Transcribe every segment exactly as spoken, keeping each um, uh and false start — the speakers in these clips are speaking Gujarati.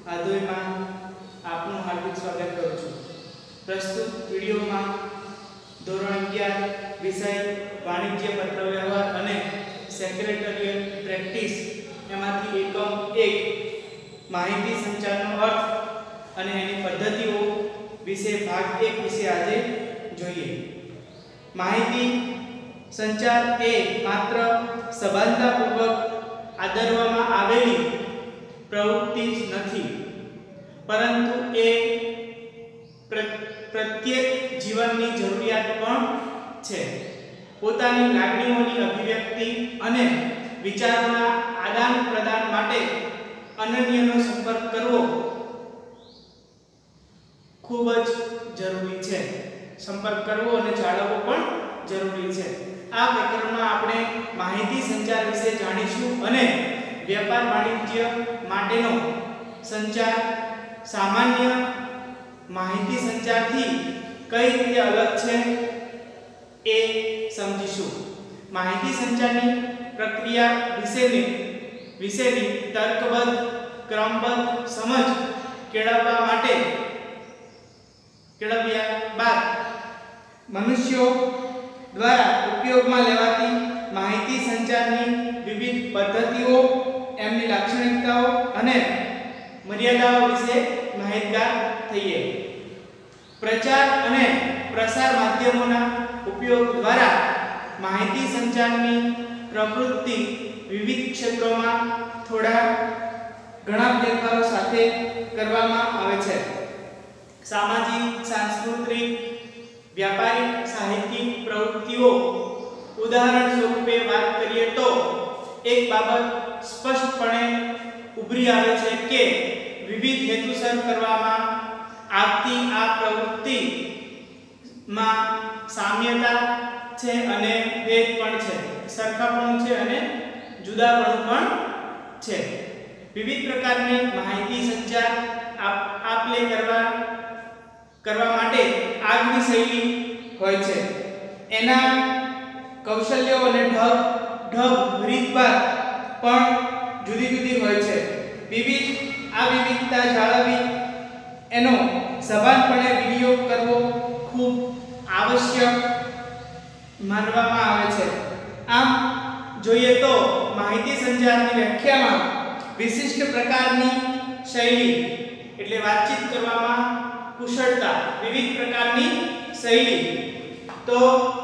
આધોઈમાં આપનું હાર્દિક સ્વાગત કરું છું। પ્રસ્તુત વિડિયોમાં ધોરણ અગિયાર વિષય વાણિજ્ય પત્રવ્યવહાર અને સેક્રેટરીયલ પ્રેક્ટિસ એમાંથી એકમ એક માહિતી સંચારનો અર્થ અને એની પદ્ધતિઓ વિશે ભાગ એક વિશે આજે જોઈએ। માહિતી સંચાર એ માત્ર સભાનતાપૂર્વક આદરવામાં આવેલી પ્રવૃત્તિ જ નથી, પરંતુ એ પ્રત્યેક જીવનની જરૂરિયાત પણ છે। પોતાની લાગણીઓની અભિવ્યક્તિ અને વિચારોના આદાન પ્રદાન માટે અન્યનો સંપર્ક કરવો ખૂબ જ જરૂરી છે। સંપર્ક કરવો અને જાળવવો પણ જરૂરી છે। આ પ્રકરણમાં આપણે માહિતી સંચાર વિશે જાણીશું અને વ્યાપાર વાણિજ્ય માટેનો સંચાર સામાન્ય માહિતી સંચારથી કઈ રીતે અલગ છે એ સમજીશું। માહિતી સંચારની પ્રક્રિયા વિશેની વિશેની તર્કબદ્ધ ક્રમબદ્ધ સમજ કેળવવા માટે કેળવ્યા બાદ મનુષ્યો દ્વારા ઉપયોગમાં લેવાતી માહિતી સંચારની વિવિધ પદ્ધતિઓ, એમની લાક્ષણિકતાઓ અને મર્યાદાઓ વિશે માહિતગાર થઈએ। પ્રચાર અને પ્રસાર માધ્યમોના ઉપયોગ દ્વારા માહિતી સંચારની પ્રવૃત્તિ વિવિધ ક્ષેત્રોમાં થોડા ઘણા ફેરફારો સાથે કરવામાં આવે છે। સામાજિક, સાંસ્કૃતિક, વ્યાપારિક, સાહિત્યિક પ્રવૃત્તિઓ ઉદાહરણ સ્વરૂપે વાત કરીએ તો એક બાબત સ્પષ્ટપણે ઉભરી આવે છે કે વિવિધ હેતુસર કરવામાં આવતી આ પ્રવૃત્તિમાં સામ્યતા છે અને ભેદ પણ છે, સરખાપણું છે અને જુદાપણું પણ છે। વિવિધ પ્રકારની માહિતી સંચાર આપ-લે કરવા કરવા માટે આગવી શૈલી હોય છે। એના કૌશલ્યો અને ઢબ ઢબ રીતભાત પણ જુદી જુદી હોય છે। વિવિધ આ વિવિધતા જાળવી એનો સભાનપણે વિનિયોગ કરવો ખૂબ આવશ્યક માનવામાં આવે છે। આમ જોઈએ તો માહિતી સંચારની વ્યાખ્યામાં વિશિષ્ટ પ્રકારની શૈલી એટલે વાતચીત કરવામાં કુશળતા, વિવિધ પ્રકારની શૈલી, તો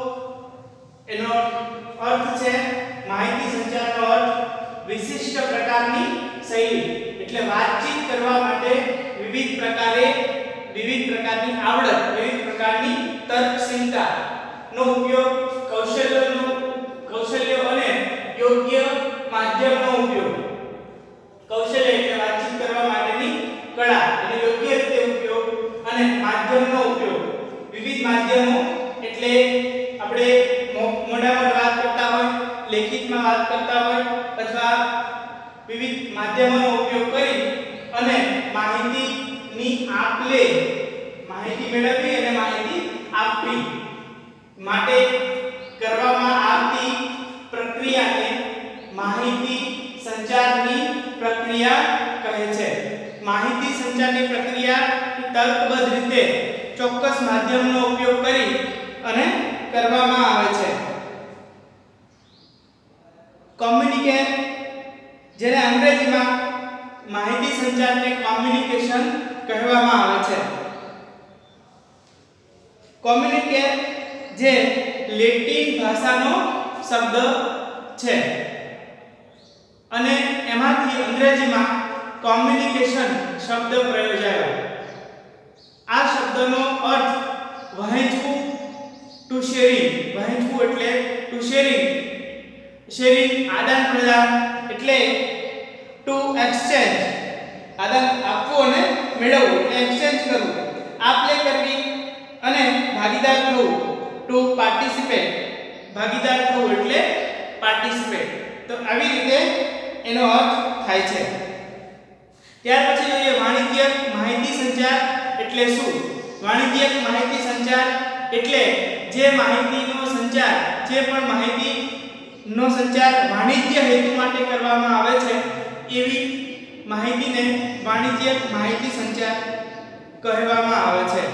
એનો અર્થ છે માહિતી સંચારનો અર્થ વિશિષ્ટ પ્રકારની શૈલી એટલે વાતચીત કરવા માટે વિવિધ પ્રકારે વિવિધ પ્રકારની આવડત, વિવિધ પ્રકારની તર્કશીલતા નો ઉપયોગ, કૌશલ્યનો કૌશલ્યો અને યોગ્ય માધ્યમનો ઉપયોગ। કૌશલ્ય એટલે વાતચીત કરવા માટેની કળા અને યોગ્ય રીતે ઉપયોગ અને માધ્યમનો ઉપયોગ। વિવિધ માધ્યમો એટલે આપણે મોઢામાં વાત કરતા હોય, લેખિતમાં વાત કરતા હોય અથવા વિવિધ માધ્યમોનો ઉપયોગ કરી અને માહિતીની આપ-લે માહિતી મેળવવી અને માહિતી આપવી માટે કરવામાં આવતી પ્રક્રિયાને માહિતી સંચારની પ્રક્રિયા કહે છે। માહિતી સંચારની પ્રક્રિયા તર્કબદ્ધ રીતે ચોક્કસ માધ્યમનો ઉપયોગ કરી અને કરવામાં આવે છે। કોમ્યુનિકેટ જેને અંગ્રેજીમાં માહિતી સંચારને કોમ્યુનિકેશન કહેવામાં આવે છે। કોમ્યુનિકેટ જે લેટિન ભાષાનો શબ્દ છે અને એમાંથી અંગ્રેજીમાં કોમ્યુનિકેશન શબ્દ પ્રયોજાયો। આ શબ્દનો અર્થ વહેંચવું, ટુ શેરિંગ, વહેંચવું એટલે ટુ શેરિંગ, શેરિંગ આદાન પ્રદાન એટલે ટુ એક્સચેન્જ, આદાન આપવું અને મેળવવું એટલે એક્સચેન્જ કરવું, આપ-લે કરવી અને ભાગીદાર થવું, ટુ પાર્ટિસિપેટ, ભાગીદાર થવું એટલે પાર્ટિસિપેટ। તો આવી રીતે એનો અર્થ થાય છે। ત્યાર પછી જોઈએ વાણિજ્યક માહિતી સંચાર એટલે શું। વાણિજ્યક માહિતી સંચાર એટલે જે માહિતીનો સંચાર જે પણ માહિતીનો સંચાર વાણિજ્ય હેતુ માટે કરવામાં આવે છે એવી માહિતીને વાણિજ્યક માહિતી સંચાર કહેવામાં આવે છે.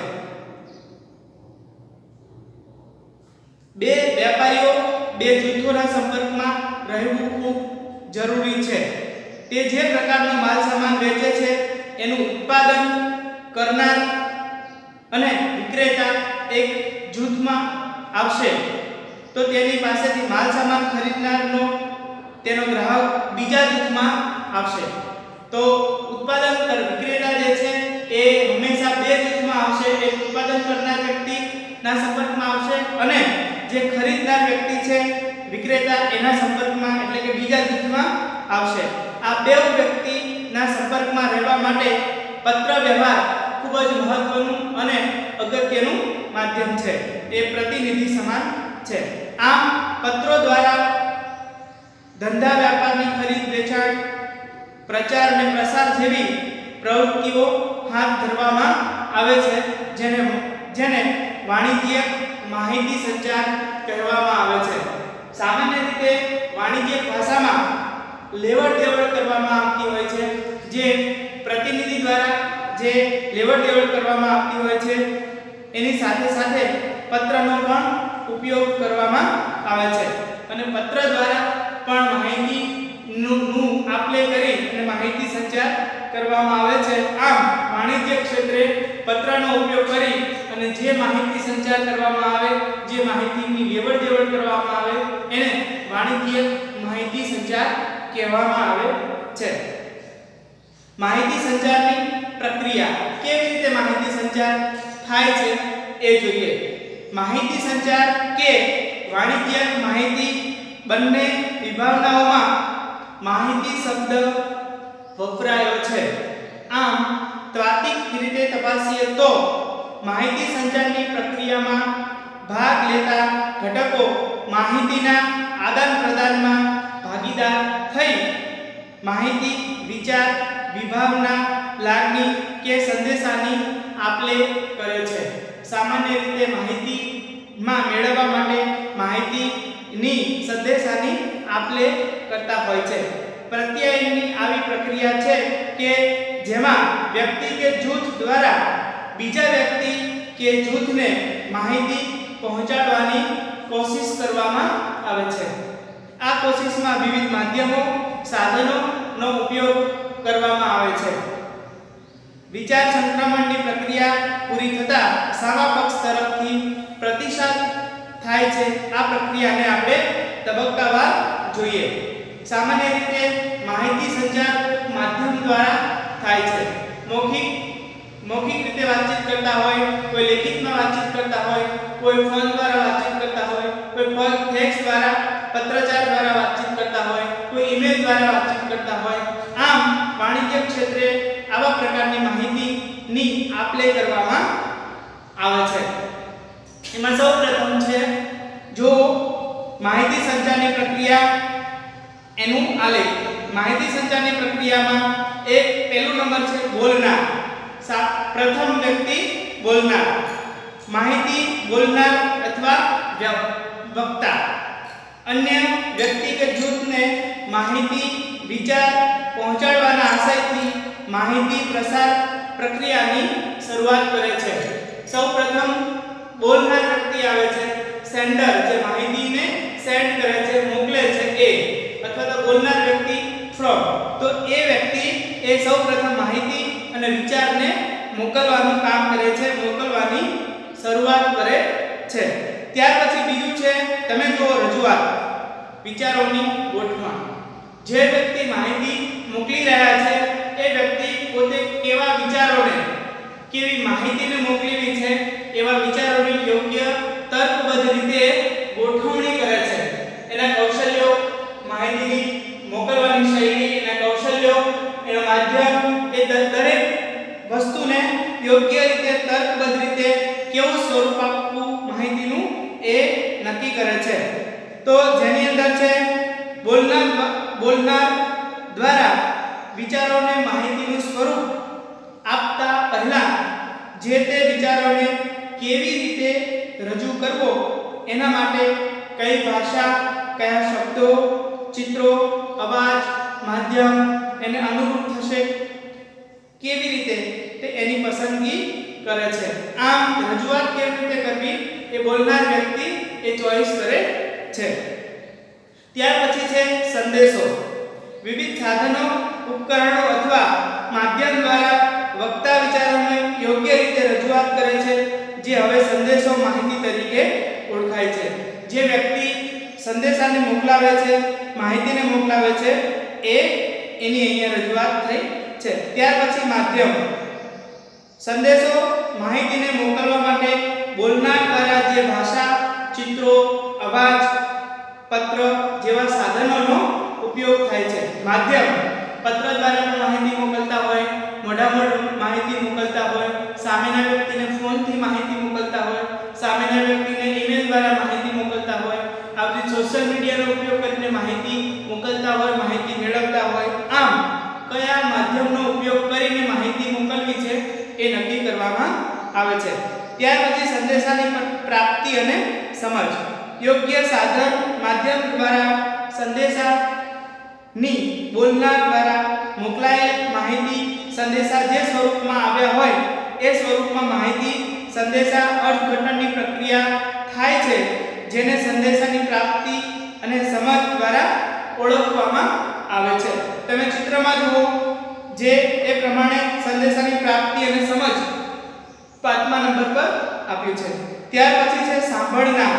બે વેપારીઓ બે જૂથોના સંપર્કમાં રહેવું ખૂબ જરૂરી છે. તે જે પ્રકારનો માલ સામાન વેચે છે એનું ઉત્પાદન કરનાર અને વિક્રેતા એક જૂથમાં આવશે તો તેની પાસેથી માલ સામાન ખરીદનારનો તેનો ગ્રાહક બીજા જૂથમાં આવશે. તો ઉત્પાદન કર વિક્રેતા જે છે એ હંમેશા બે જૂથમાં આવશે. એક ઉત્પાદન કરનાર વ્યક્તિના સંપર્કમાં આવશે અને જે ખરીદનાર વ્યક્તિ છે વિક્રેતા એના સંપર્કમાં એટલે કે બીજા જૂથમાં આવશે. આ બે વ્યક્તિના સંપર્કમાં રહેવા માટે પત્ર વ્યવહાર ખૂબ જ મહત્વનું અને અગત્યનું માધ્યમ છે. એ પ્રતિનિધિ સમાન છે. આમ પત્રો દ્વારા ધંધા વ્યાપારની ખરીદ વેચાણ પ્રચાર અને પ્રસાર જેવી પ્રવૃત્તિઓ હાથ ધરવામાં આવે છે જેને જેને વાણિજ્યક માહિતી સંચાર કહેવામાં આવે છે. સામાન્ય રીતે વાણિજ્યક ભાષામાં લેવડ દેવડ કરવામાં આવતી હોય છે. જે પ્રતિનિધિ દ્વારા જે લેવડ દેવડ કરવામાં આવતી હોય છે એની સાથે સાથે પત્રનો પણ ઉપયોગ કરવામાં આવે છે અને પત્ર દ્વારા પણ માહિતી નું આપલે કરી અને માહિતી સંચાર કરવામાં આવે છે. આમ વાણિજ્ય ક્ષેત્રે પત્રનો ઉપયોગ કરી અને જે માહિતી સંચાર કરવામાં આવે જે માહિતીની લેવડ દેવડ કરવામાં આવે એને વાણિજ્ય માહિતી સંચાર કહેવામાં આવે છે. માહિતી સંચારની પ્રક્રિયા કેવી રીતે માહિતી સંચાર થાય છે એ જોઈએ. માહિતી સંચાર કે વાણિજ્ય માહિતી બંને વિભાવનાઓમાં માહિતી શબ્દ વપરાયો છે. આમ તાત્વિક રીતે તપાસીએ તો માહિતી સંચારની પ્રક્રિયામાં ભાગ લેતા ઘટકો માહિતીના આદાન પ્રદાનમાં ભાગીદાર થઈ માહિતી વિચાર વિભાવના લાગણી કે સંદેશાની આપલે કરે છે. સામાન્ય રીતે માહિતીમાં મેળવવા માટે માહિતીની સંદેશાની આપલે કરતા હોય છે. પ્રત્યાયનની આવી પ્રક્રિયા છે કે જેમાં વ્યક્તિ કે જૂથ દ્વારા બીજા વ્યક્તિ કે જૂથને માહિતી પહોંચાડવાની કોશિશ કરવામાં આવે છે. આ કોશિશમાં વિવિધ માધ્યમો સાધનોનો ઉપયોગ કરવામાં આવે છે. વિચાર સંક્રમણની પ્રક્રિયા પૂરી થતા સામા પક્ષ તરફથી પ્રતિસાદ થાય છે. આ પ્રક્રિયાને આપણે તબક્કાવાર જોઈએ. સામાન્ય રીતે માહિતી સંચાર માધ્યમ દ્વારા થાય છે. મૌખિક મૌખિક રીતે વાતચીત કરતા હોય, કોઈ લેખિતમાં વાતચીત કરતા હોય, કોઈ ફોન દ્વારા વાતચીત કરતા હોય, કોઈ ફેક્સ દ્વારા પત્રચાર દ્વારા વાતચીત કરતા હોય, કોઈ ઈમેલ દ્વારા વાતચીત કરતા હોય. આમ વાણિજ્ય ક્ષેત્રે આવા પ્રકારની માહિતીની આપલે કરવામાં આવે છે. એમાં સૌપ્રથમ છે જો માહિતી સંચારની પ્રક્રિયા એનું આલેખ. માહિતી સંચારની પ્રક્રિયામાં એક પહેલો નંબર છે બોલનાર. પ્રથમ વ્યક્તિ બોલનાર. માહિતી બોલનાર અથવા વક્તા અન્ય વ્યક્તિ કે જૂથને માહિતી વિચાર પહોંચાડવાના આશયથી માહિતી પ્રસાર પ્રક્રિયાની શરૂઆત કરે છે. સૌપ્રથમ બોલનાર વ્યક્તિ આવે છે. સેન્ડર જે માહિતીને સેન્ડ કરે છે, મોકલે છે એ, અથવા તો બોલનાર વ્યક્તિ ફ્રોમ. તો એ વ્યક્તિ એ સૌપ્રથમ માહિતી અને વિચારને મોકલવાનું કામ કરે છે, મોકલવાની શરૂઆત કરે છે. ત્યાર પછી બીજું છે તમે જો રજૂઆત વિચારોની ગોઠવણ. જે વ્યક્તિ માહિતી મોકલી રહ્યા છે એ વ્યક્તિ પોતે કેવા વિચારોને કેવી માહિતીને મોકલવી છે એવા વિચારોની યોગ્ય તર્કબદ્ધ રીતે ગોઠવણી કરે છે. એના કૌશલ્યો, માહિતીની મોકલવાની શૈલી, એના કૌશલ્યો, એનો માધ્યમ, એ દરેક વસ્તુને યોગ્ય રીતે તર્કબદ્ધ રીતે કેવું સ્વરૂપ આપવું માહિતીનું એ નક્કી કરે છે. તો જેની અંદર છે બોલનાર બોલનાર દ્વારા વિચારોને માહિતીનું સ્વરૂપ આપતા પહેલા જે તે વિચારોને કેવી રીતે રજૂ કરવો એના માટે કઈ ભાષા, કયા શબ્દો, ચિત્રો, અવાજ, માધ્યમ એને અનુરૂપ થશે કેવી રીતે તે એની પસંદગી કરે છે. આમ રજૂઆત કેવી રીતે કરવી એ બોલનાર વ્યક્તિ એ ચોઈસ કરે છે. ત્યાર પછી છે સંદેશો. વિવિધ સાધનો, ઉપકરણો અથવા માધ્યમ દ્વારા વક્તા વિચારોને યોગ્ય રીતે રજૂઆત કરે છે, જે હવે સંદેશો માહિતી તરીકે ઓળખાય છે. જે વ્યક્તિ સંદેશાને મોકલાવે છે, માહિતીને મોકલાવે છે, એ એની અહીંયા રજૂઆત થઈ છે. ત્યાર પછી માધ્યમ. સંદેશો માહિતીને મોકલવા માટે બોલનાર દ્વારા જે ભાષા, ચિત્રો, અવાજ, પત્ર જેવા સાધનોનો ઉપયોગ થાય છે. માધ્યમ પત્ર દ્વારા પણ માહિતી મોકલતા હોય, મોઢામાં માહિતી મોકલતા હોય, સામેના વ્યક્તિને ફોનથી માહિતી મોકલતા હોય, સામેના વ્યક્તિને ઈમેલ દ્વારા માહિતી મોકલતા હોય, આવી સોશિયલ મીડિયાનો ઉપયોગ કરીને માહિતી મોકલતા હોય, માહિતી મેળવતા હોય. આમ કયા માધ્યમનો ઉપયોગ કરીને માહિતી મોકલવી છે એ નક્કી કરવામાં આવે છે. ત્યાર પછી સંદેશાની પ્રાપ્તિ અને સમજ. યોગ્ય સાધન, માધ્યમ દ્વારા સંદેશાની બોલનાર દ્વારા મોકલાયેલ માહિતી સંદેશા જે સ્વરૂપમાં આવ્યા હોય એ સ્વરૂપમાં માહિતી સંદેશા અર્થઘટનની પ્રક્રિયા થાય છે, જેને સંદેશાની પ્રાપ્તિ અને સમજ દ્વારા ઓળખવામાં આવે છે. તમે ચિત્રમાં જુઓ જે એ પ્રમાણે સંદેશાની પ્રાપ્તિ અને સમજ પાંચમા નંબર પર આપ્યું છે. ત્યાર પછી છે સાંભળનાર.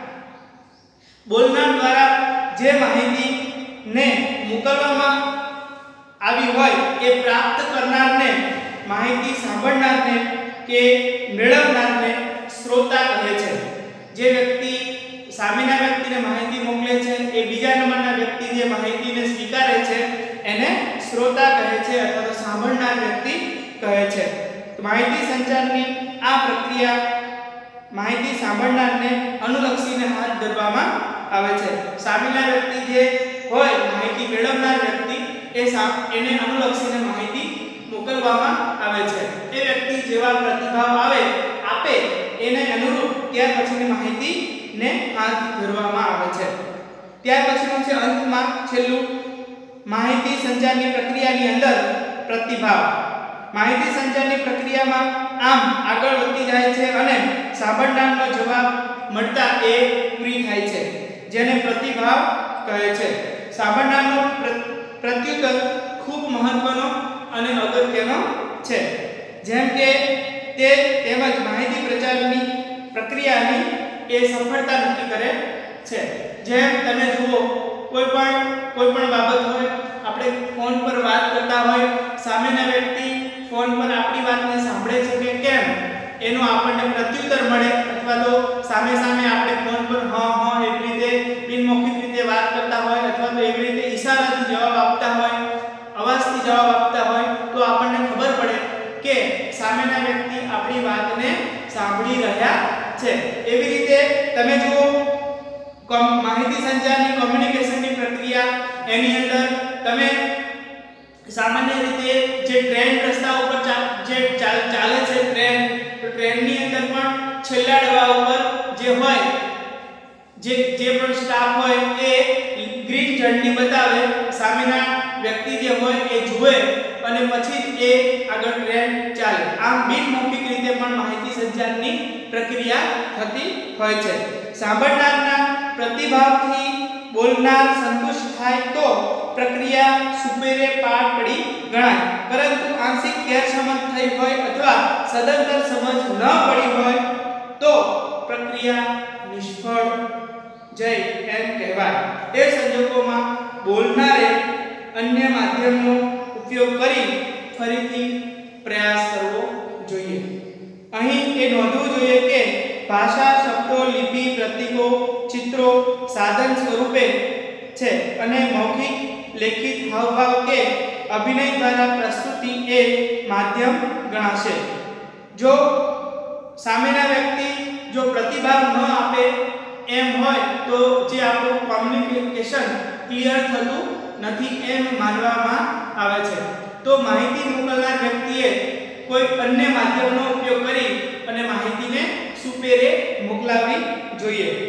બોલનાર દ્વારા જે માહિતી ને મોકલવામાં આવી હોય એ પ્રાપ્ત કરનારને, માહિતી સાંભળનારને કે મેળવનારને શ્રોતા કહે છે. જે વ્યક્તિ સામેના વ્યક્તિને માહિતી મોકલે છે એ બીજા નંબરના વ્યક્તિ જે માહિતીને સ્વીકારે છે એને શ્રોતા કહે છે અથવા તો સાંભળનાર વ્યક્તિ કહે છે. માહિતી સંચારની આ પ્રક્રિયા માહિતી સાંભળનારને અનુલક્ષીને હાથ ધરવામાં આવે છે. સામેના વ્યક્તિ જે હોય માહિતી મેળવનાર વ્યક્તિ એ એને અનુલક્ષીને માહિતી મોકલવામાં આવે છે. એ વ્યક્તિ જેવા પ્રતિભાવ આવે આપે એને અનુરૂપ ત્યાર પછીની માહિતીને હાથ ધરવામાં આવે છે. ત્યાર પછીનું છે અંતમાં છેલ્લું માહિતી સંચારની પ્રક્રિયાની અંદર પ્રતિભાવ. માહિતી સંચારની પ્રક્રિયામાં આમ આગળ વધતી જાય છે અને સાંભળનારનો જવાબ મળતા એ પૂરી થાય છે, જેને પ્રતિભાવ કહે છે. સાંભળનારનો પ્રત્યુત્તર ખૂબ મહત્વનો અને અગત્યનો છે, જેમ કે તે તેમજ માહિતી પ્રચારની પ્રક્રિયાની એ સફળતા નક્કી કરે છે. જેમ તમે જુઓ કોઈ પણ કોઈ પણ બાબત હોય, આપણે ફોન પર વાત કરતા હોય, સામેના વ્યક્તિ ફોન પર આપણી વાતને સાંભળે છે કે કેમ એનો આપણને પ્રત્યુત્તર મળે, અથવા તો સામે સામે આપણે ફોન પર હા હા એવી રીતે બિનમૌખિક રીતે વાત કરતા હોય, અથવા તો એવી રીતે ઈશારાથી જવાબ આપતા હોય, અવાજથી જવાબ આપતા હોય, તો આપણને ખબર પડે કે સામેના વ્યક્તિ આપણી વાતને સાંભળી રહ્યા છે. એવી રીતે તમે જુઓ માહિતી સંચારની કોમ્યુનિકેશનની પ્રક્રિયા એની અંદર તમે સામાન્ય રીતે જે ટ્રેન રસ્તા ઉપર જે ચાલે છે ટ્રેન, તો ટ્રેનની અંદર પણ છેલ્લા ડબ્બા ઉપર જે હોય જે જે પણ સ્ટાફ હોય એ ગ્રીન ઝંડી બતાવે, સામેના વ્યક્તિ જે હોય એ જુએ અને પછી એ આગળ ટ્રેન ચાલે. આમ બિનમૌખિક રીતે પણ માહિતી સંચારની પ્રક્રિયા થતી હોય છે. સાંભળનારના પ્રતિભાવથી બોલનાર સંતુષ્ટ થાય તો પ્રક્રિયા સુપેરે પાર પડી ગણાય, પરંતુ આંશિક ગેરસમજ થઈ હોય અથવા સદંતર સમજ ન પડી હોય તો પ્રક્રિયા નિષ્ફળ જઈ એમ કહેવાય. તે સંજોગોમાં બોલનારે અન્ય માધ્યમનો ઉપયોગ કરી ફરીથી પ્રયાસ કરવો જોઈએ. અહીં એ નોંધવું જોઈએ કે ભાષા, શબ્દો, લિપિ, પ્રતીકો, ચિત્રો સાધન સ્વરૂપે છે અને મૌખિક, લેખિત હાવભાવ કે અભિનય દ્વારા પ્રસ્તુતિ એ માધ્યમ ગણાશે. જો સામેના વ્યક્તિ જો પ્રતિભાવ ન આપે એમ હોય તો જે આપણું કોમ્યુનિકેશન ક્લિયર થતું નથી એમ માનવામાં આવે છે. તો માહિતી મોકલનાર વ્યક્તિએ કોઈ અન્ય માધ્યમનો ઉપયોગ કરી અને માહિતીને સુપેરે મોકલાવી જોઈએ.